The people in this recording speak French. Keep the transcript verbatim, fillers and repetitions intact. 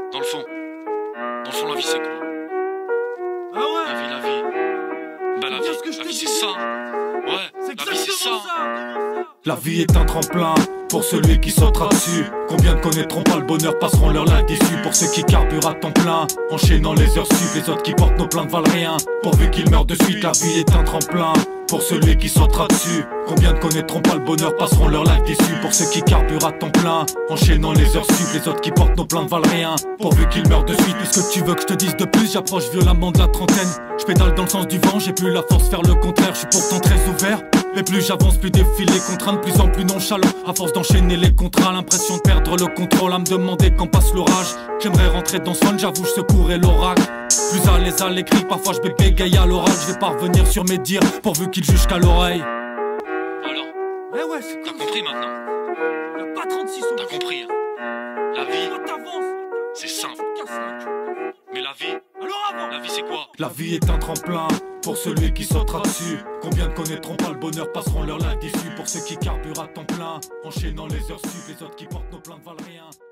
Dans le fond. Dans le fond, la vie, c'est quoi? Ah ouais. La vie, la vie. Bah, la vie, la vie, c'est ça. Ouais, la vie, c'est ça. La vie est un tremplin pour celui qui sautera dessus. Combien ne connaîtront pas le bonheur, passeront leur life déçus. Pour ceux qui carburent à temps plein, enchaînant les heures sup. Les autres qui portent nos plaintes valent rien, pourvu qu'ils meurent de suite. La vie est un tremplin pour celui qui sautera dessus. Combien ne connaîtront pas le bonheur, passeront leur life déçus. Pour ceux qui carburent à temps plein, enchaînant les heures sup. Les autres qui portent nos plaintes valent rien, pourvu qu'ils meurent de suite. Est-ce que tu veux que je te dise de plus? J'approche violemment de la trentaine. Je pédale dans le sens du vent, j'ai plus la force faire le contraire. Je suis pourtant très ouvert, mais plus j'avance, plus défile les contraintes, de plus en plus nonchalant. À force d'enchaîner les contrats, l'impression de perdre le contrôle, à me demander quand passe l'orage. J'aimerais rentrer dans ce fun, j'avoue, je secourais l'oracle. Plus à l'aise à l'écrit, parfois je bégaye à l'oral. Je vais parvenir sur mes dires, pourvu qu'ils jugent qu'à l'oreille. Alors, Ouais, ouais, c'est t'as compris maintenant? Y'a pas trente-six T'as compris, hein? La vie, Toi t'avances. c'est simple. Casse la queue. Mais la vie, Alors avant. la vie, c'est quoi? La vie est un tremplin pour celui qui sautera dessus. Combien ne connaîtront pas le bonheur, passeront leur life déçus. Pour ceux qui carburent à temps plein, enchaînant les heures sup. Les autres qui portent nos plaintes valent rien.